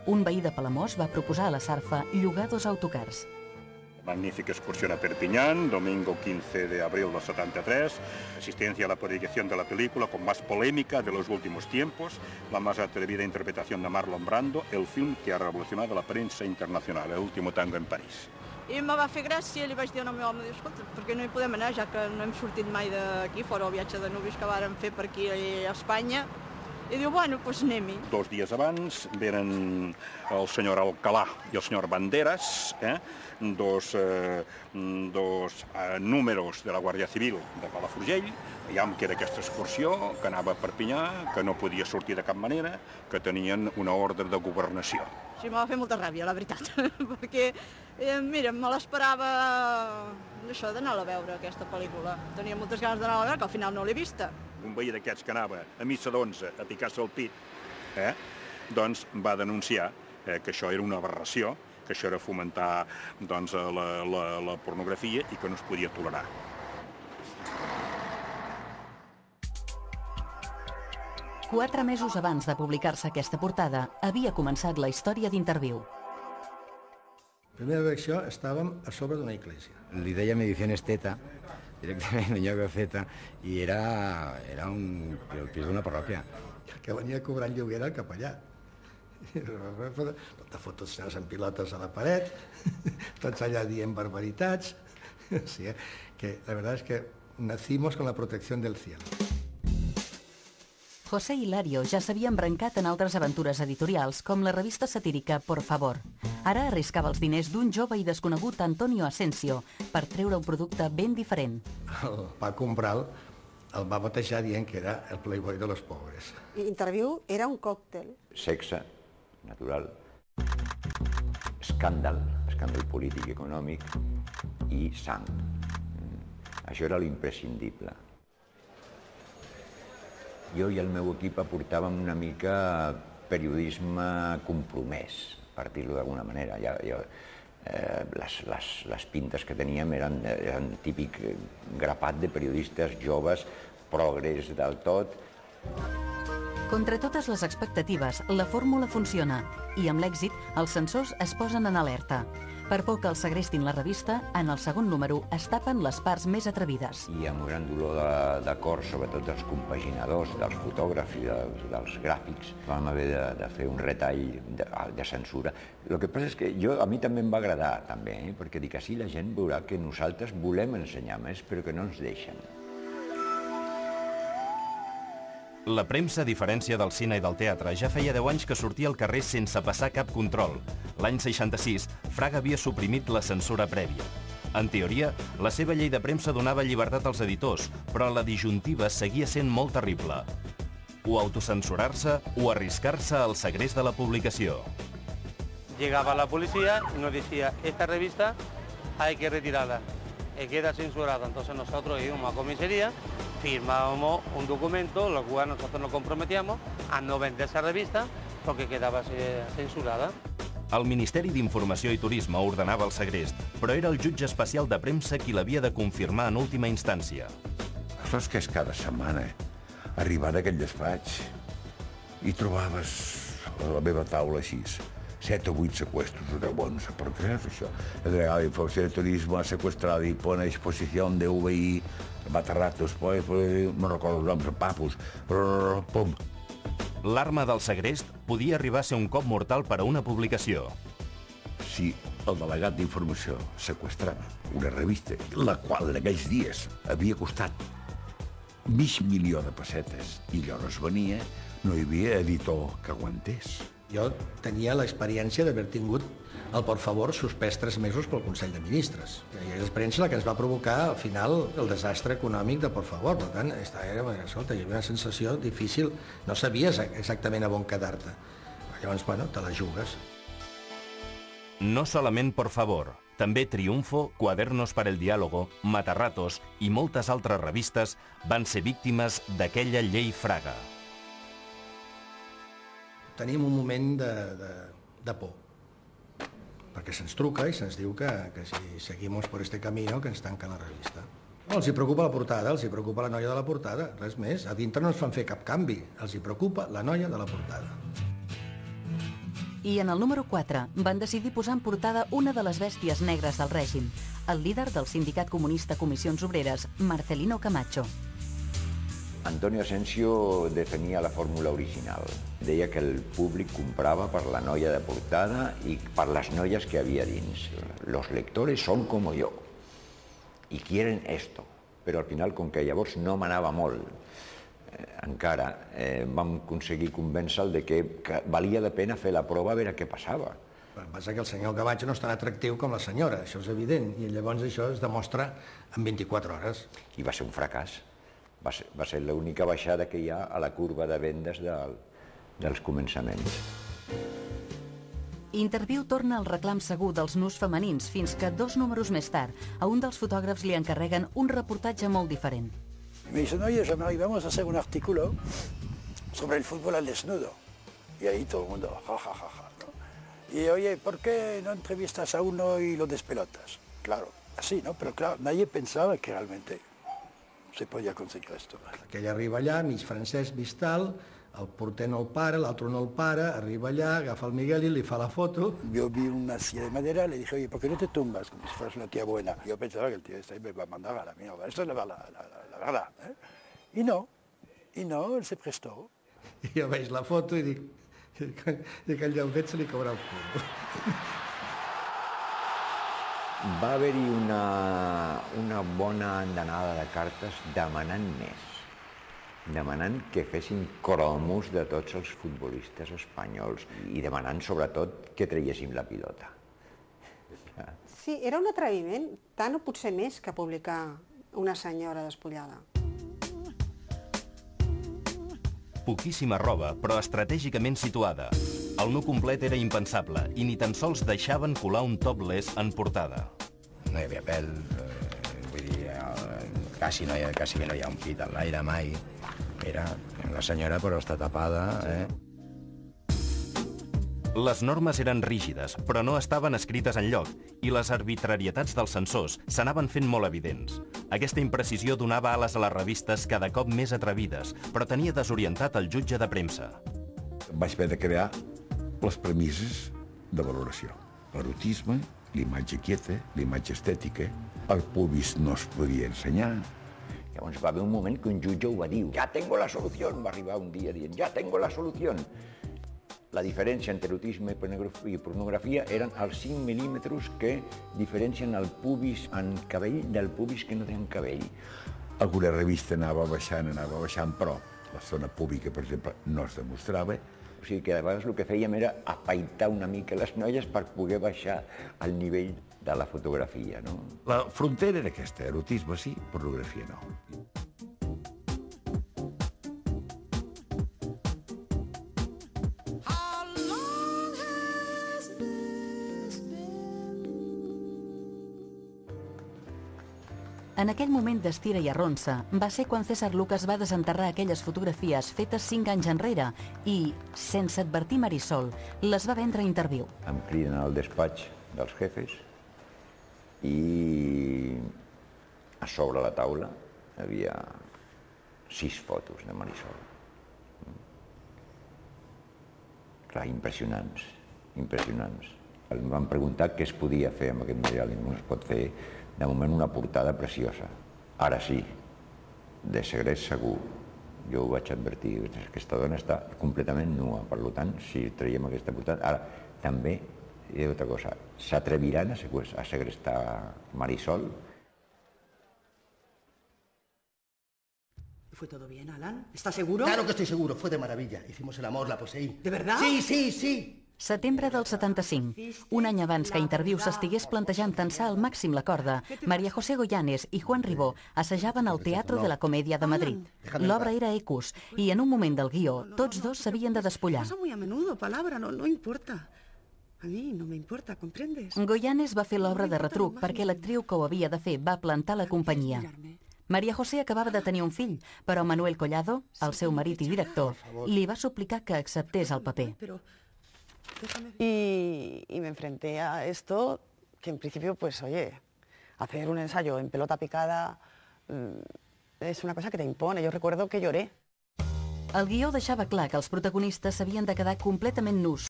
un veí de Palamós va proposar a la Sarfa llogar 2 autocars. Magnífica excursión a Perpiñán, domingo 15 de abril del 73, asistencia a la proyección de la película con más polémica de los últimos tiempos, la más atrevida interpretación de Marlon Brando, el film que ha revolucionado la prensa internacional, El último tango en París. I me va fer gràcia, li vaig dir al meu home, escolta, per què no hi podem anar, ja que no hem sortit mai d'aquí, fora el viatge de núvios que vàrem fer per aquí a Espanya. I diu, bueno, doncs anem-hi. 2 dies abans venen el senyor Alcalà i el senyor Banderas, dos números de la Guàrdia Civil de Palafrugell, veiem que era aquesta excursió, que anava a Perpinyà, que no podia sortir de cap manera, que tenien una ordre de governació. Sí, me va fer molta ràbia, la veritat, perquè, mira, me l'esperava això d'anar a veure, aquesta pel·lícula. Tenia moltes ganes d'anar a veure, que al final no l'he vista. Un veí d'aquests que anava a missa d'11 a picar-se el pit, doncs va denunciar que això era una aberració, que això era fomentar la pornografia i que no es podia tolerar. Quatre mesos abans de publicar-se aquesta portada, havia començat la història d'Interviu. Primera reacció, estàvem a sobre d'una església. Li dèiem Ediciones Zeta, directament Ñogo Zeta, i era el pis d'una parròquia. El que venia cobrant lloguer era el capellà. Tot de fotos en pilotes a la paret, tots allà dient barbaritats. Sí, que la verdad es que nacimos con la protección del cielo. José Hilario ja s'havia embrancat en altres aventures editorials, com la revista satírica Por Favor. Ara arriscava els diners d'un jove i desconegut Antonio Asensio per treure un producte ben diferent. El Paco Umbral el va batejar dient que era el Playboy de los pobres. Interviu era un còctel. Sexe, natural, escàndal polític i econòmic i sang. Això era l'imprescindible. Jo i el meu equip aportàvem una mica periodisme compromès, per dir-ho d'alguna manera. Les pintes que teníem eren típic grapat de periodistes joves, progres del tot. Contra totes les expectatives, la fórmula funciona i amb l'èxit els censors es posen en alerta. Per por que els segrestin la revista, en el segon número es tapen les parts més atrevides. I amb un gran dolor de cor, sobretot dels compaginadors, dels fotògrafs i dels gràfics, vam haver de fer un retall de censura. El que passa és que a mi també em va agradar, perquè dic, així la gent veurà que nosaltres volem ensenyar més, però que no ens deixen. La premsa, a diferència del cine i del teatre, ja feia 10 anys que sortia al carrer sense passar cap control. L'any 66, Fraga havia suprimit la censura prèvia. En teoria, la seva llei de premsa donava llibertat als editors, però la disjuntiva seguia sent molt terrible. O autocensurar-se o arriscar-se al segrest de la publicació. Llegaba la policía y nos decía, esta revista hay que retirarla, queda censurada. Entonces nosotros íbamos a comisaría, firmábamos un documento, lo cual nosotros nos comprometíamos a no vender esa revista porque quedaba censurada. El Ministeri d'Informació i Turisme ordenava el segrest, però era el jutge especial de premsa qui l'havia de confirmar en última instància. Saps que és cada setmana arribar a aquell despatx i trobaves a la meva taula així 7 o 8 secuestros de bons. ¿Por qué es això? El delegado de Información de Turismo ha secuestrado y pone a disposición de VI Matarratos, pues no recordo els noms, papus, però pum. L'arma del segrest podia arribar a ser un cop mortal per a una publicació. Si el delegat d'Informació sequestrava una revista, la qual en aquells dies havia costat $500.000 de pessetes i llavors es venia, no hi havia editor que aguantés. Jo tenia l'experiència d'haver tingut el Por Favor suspès 3 mesos pel Consell de Ministres. I és l'experiència la que ens va provocar, al final, el desastre econòmic de Por Favor. Per tant, escolta, hi havia una sensació difícil. No sabies exactament a on quedar-te. Llavors, bueno, te la jugues. No solament Por Favor, també Triunfo, Cuadernos para el Diálogo, Matarratos i moltes altres revistes van ser víctimes d'aquella llei Fraga. Tenim un moment de por, perquè se'ns truca i se'ns diu que si seguimos por este camino que ens tanquen la revista. Els hi preocupa la portada, els hi preocupa la noia de la portada, res més. A dintre no ens fan fer cap canvi, els hi preocupa la noia de la portada. I en el número 4 van decidir posar en portada una de les bèsties negres del règim, el líder del sindicat comunista Comissions Obreres, Marcelino Camacho. Antonio Asensio definia la fórmula original. Deia que el públic comprava per la noia de portada i per les noies que havia dins. Los lectores son como yo y quieren esto. Però al final, com que llavors no m'anava molt, encara vam aconseguir convèncer-lo de que valia la pena fer la prova a veure què passava. El que passa que el senyor Camacho no és tan atractiu com la senyora, això és evident, i llavors això es demostra en 24 hores. I va ser un fracàs. Va ser l'única baixada que hi ha a la curva de vendes dels començaments. Interviu torna al reclam segur dels nus femenins fins que 2 números més tard a un dels fotògrafs li encarreguen un reportatge molt diferent. Me dicen, oye, ya me vamos a hacer un artículo sobre el fútbol al desnudo. Y ahí todo el mundo, ja, ja, ja, ja, ¿no? Y oye, ¿por qué no entrevistas a uno y lo despelotas? Claro, así, ¿no? Pero claro, nadie pensaba que realmente se podia aconseguir esto. Aquell arriba allà, mig francès, mig tal, el porter no el para, l'altre no el para, arriba allà, agafa el Miguel y li fa la foto. Yo vi una silla de madera, le dije, oye, ¿por qué no te tumbas como si fueras una tía buena? Yo pensaba que el tío este me va a mandar a la mierda, esto es la verdad. Y no, él se prestó. I jo veig la foto i dic, aquell llaudet se li caurà el cul. Va haver-hi una bona andanada de cartes demanant més, demanant que fessin cromos de tots els futbolistes espanyols i demanant sobretot que traiéssim la pilota. Sí, era un atreviment, tant o potser més que publicar una senyora despullada. Poquíssima roba, però estratègicament situada. El nu complet era impensable i ni tan sols deixaven colar un topless en portada. No hi havia pèl, vull dir, quasi que no hi ha un pit a l'aire mai. Era la senyora però està tapada, Les normes eren rígides, però no estaven escrites enlloc, i les arbitrarietats dels censors s'anaven fent molt evidents. Aquesta imprecisió donava ales a les revistes cada cop més atrevides, però tenia desorientat el jutge de premsa. Vaig haver de crear les premisses de valoració. L'erotisme, l'imatge quieta, l'imatge estètica, el pubis no es podia ensenyar. Llavors va haver un moment que un jutge ho va dir, ja tengo la solució, va arribar un dia dient, ja tengo la solució. La diferència entre erotisme i pornografia eren els 5 mil·límetres que diferencien el pubis en cabell del pubis que no tenen cabell. Alguna revista anava baixant, però la zona pública, per exemple, no es demostrava. O sigui que a vegades el que fèiem era afaitar una mica les noies per poder baixar al nivell de la fotografia, no? La frontera era aquesta, erotisme sí, pornografia no. En aquell moment d'estira i arronsa va ser quan César Lucas va desenterrar aquelles fotografies fetes 5 anys enrere i, sense advertir Marisol, les va vendre a Interviu. Em criden al despatx dels jefes i a sobre la taula hi havia 6 fotos de Marisol. Clar, impressionants, impressionants. Em van preguntar què es podia fer amb aquest material i no es pot fer. De moment una portada preciosa. Ara sí, de segrest segur. Jo ho vaig advertir, aquesta dona està completament nua, per tant, si traiem aquesta portada... Ara, també, hi ha altra cosa, s'atreviran a segrestar Marisol? ¿Fue todo bien, Alan? ¿Estás seguro? Claro que estoy seguro, fue de maravilla. Hicimos el amor, la poseí. ¿De verdad? Sí, sí, sí. Setembre del 75. Un any abans que Interviu s'estigués plantejant tensar al màxim la corda, María José Goyanes i Juan Ribó assajaven al Teatro de la Comèdia de Madrid. L'obra era Ecus, i en un moment del guió, tots dos s'havien de despullar. Pasa muy a menudo, palabra, no importa. A mí no me importa, ¿comprendes? Goyanes va fer l'obra de retruc perquè l'actriu que ho havia de fer va plantar la companyia. María José acabava de tenir un fill, però Manuel Collado, el seu marit i director, li va suplicar que acceptés el paper. Y me enfrenté a esto, que en principio, pues, oye, hacer un ensayo en pelota picada es una cosa que te impone. Yo recuerdo que lloré. El guió deixava clar que els protagonistes s'havien de quedar completament nus